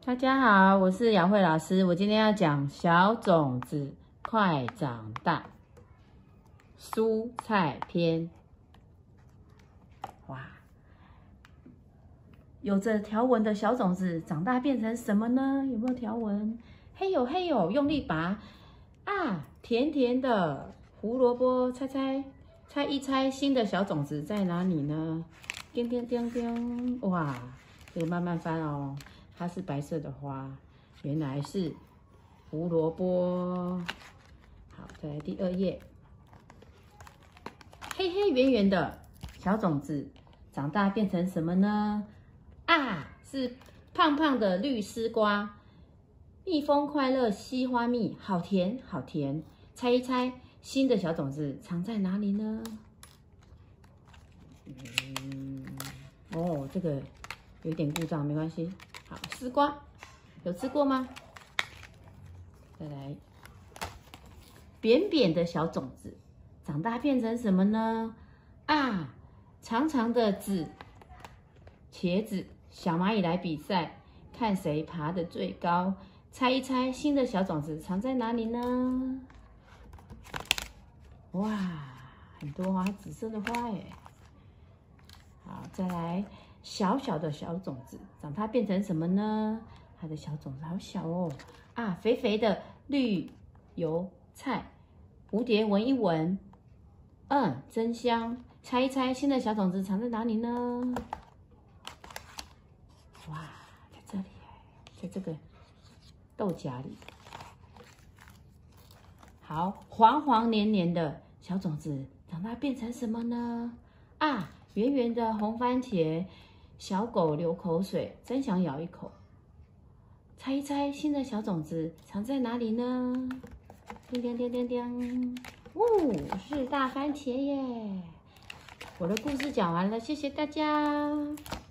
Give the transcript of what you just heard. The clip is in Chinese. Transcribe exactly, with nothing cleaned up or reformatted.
大家好，我是雅慧老师。我今天要讲小种子快长大蔬菜篇。哇，有着条纹的小种子长大变成什么呢？有没有条纹？嘿呦嘿呦，用力拔啊！甜甜的胡萝卜，猜猜猜一猜，新的小种子在哪里呢？叮叮叮叮，哇，这个慢慢翻哦。它是白色的花，原来是胡萝卜。好，再来第二页，黑黑圆圆的小种子长大变成什么呢？啊，是胖胖的绿丝瓜。蜜蜂快乐吸花蜜，好甜好甜。猜一猜，新的小种子藏在哪里呢？嗯，哦，这个有点故障，没关系。好，丝瓜有吃过吗？再来，扁扁的小种子长大变成什么呢？啊，长长的籽，茄子。小蚂蚁来比赛，看谁爬得最高。猜一猜，新的小种子藏在哪里呢？哇，很多花，紫色的花耶。好，再来。小小的小种子长大变成什么呢？它的小种子好小哦，啊，肥肥的绿油菜，蝴蝶闻一闻，嗯，真香。猜一猜，新的小种子藏在哪里呢？哇，在这里，在这个豆荚里。好，黄黄黏黏的小种子长大变成什么呢？啊，圆圆的红番茄。小狗流口水，真想咬一口。猜一猜，新的小种子藏在哪里呢？叮叮叮叮叮，哦，是大番茄耶！我的故事讲完了，谢谢大家。